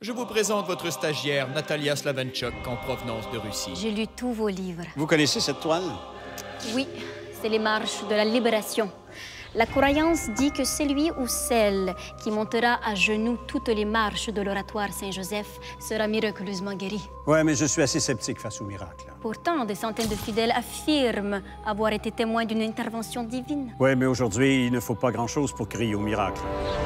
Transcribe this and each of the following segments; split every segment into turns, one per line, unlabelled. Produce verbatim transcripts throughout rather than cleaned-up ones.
Je vous présente votre stagiaire, Natalia Slavenchuk, en provenance de Russie.
J'ai lu tous vos livres.
Vous connaissez cette toile?
Oui, c'est les marches de la libération. La croyance dit que celui ou celle qui montera à genoux toutes les marches de l'oratoire Saint-Joseph sera miraculeusement guéri.
Ouais, mais je suis assez sceptique face au miracle.
Pourtant, des centaines de fidèles affirment avoir été témoins d'une intervention divine.
Ouais, mais aujourd'hui, il ne faut pas grand-chose pour crier au miracle.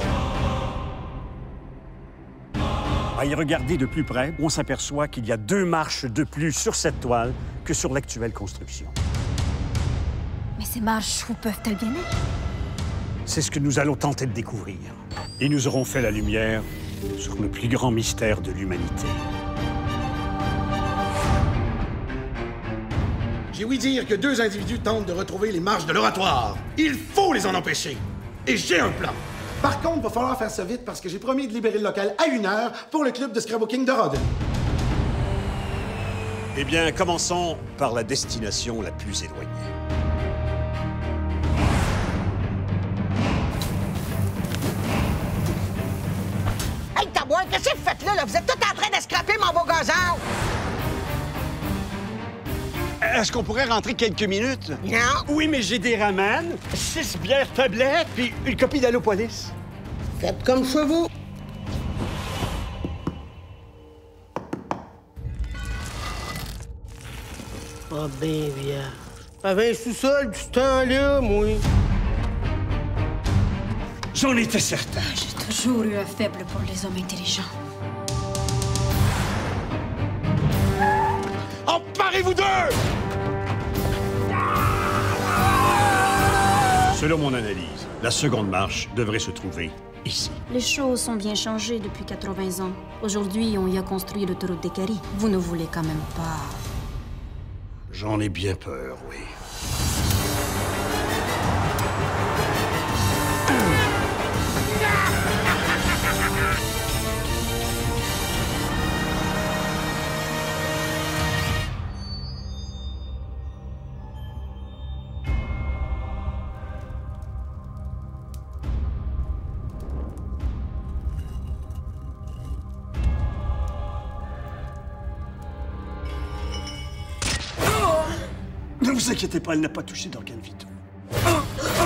À y regarder de plus près, on s'aperçoit qu'il y a deux marches de plus sur cette toile que sur l'actuelle construction.
Mais ces marches, où peuvent-elles bien être?
C'est ce que nous allons tenter de découvrir. Et nous aurons fait la lumière sur le plus grand mystère de l'humanité.
J'ai ouï dire que deux individus tentent de retrouver les marches de l'oratoire. Il faut les en empêcher. Et j'ai un plan. Par contre, il va falloir faire ça vite parce que j'ai promis de libérer le local à une heure pour le club de scrapbooking de Rodden.
Eh bien, commençons par la destination la plus éloignée.
Hey, tabouin, qu'est-ce que vous faites là, là? Vous êtes tous en train de scraper mon beau gazon!
Est-ce qu'on pourrait rentrer quelques minutes?
Non!
Oui, mais j'ai des ramen, six bières tablettes, puis une copie d'Allopolis.
Faites comme chez vous! Ah ben, bien. J'avais un sous-sol du temps-là, moi.
J'en étais certain.
J'ai toujours eu un faible pour les hommes intelligents.
Emparez-vous d'eux!
Selon mon analyse, la seconde marche devrait se trouver ici.
Les choses sont bien changées depuis quatre-vingts ans. Aujourd'hui, on y a construit l'autoroute des Caries. Vous ne voulez quand même pas...
J'en ai bien peur, oui. Ne vous inquiétez pas, elle n'a pas touché d'organe vitaux. Oh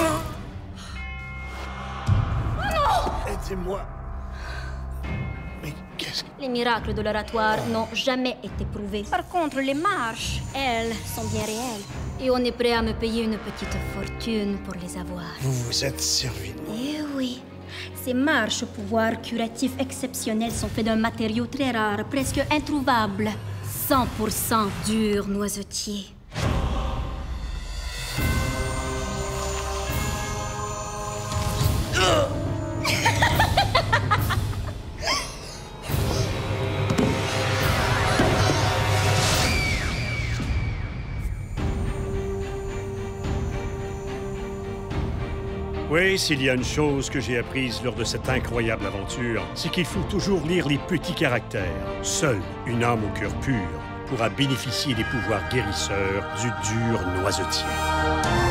non! Aidez-moi. Mais qu'est-ce que...
Les miracles de l'oratoire n'ont jamais été prouvés. Par contre, les marches, elles, sont bien réelles. Et on est prêt à me payer une petite fortune pour les avoir.
Vous vous êtes servi de moi.
Eh oui. Ces marches au pouvoir curatif exceptionnel sont faites d'un matériau très rare, presque introuvable. cent pour cent dur noisetier.
Oui, s'il y a une chose que j'ai apprise lors de cette incroyable aventure, c'est qu'il faut toujours lire les petits caractères. Seule une âme au cœur pur pourra bénéficier des pouvoirs guérisseurs du dur noisetier.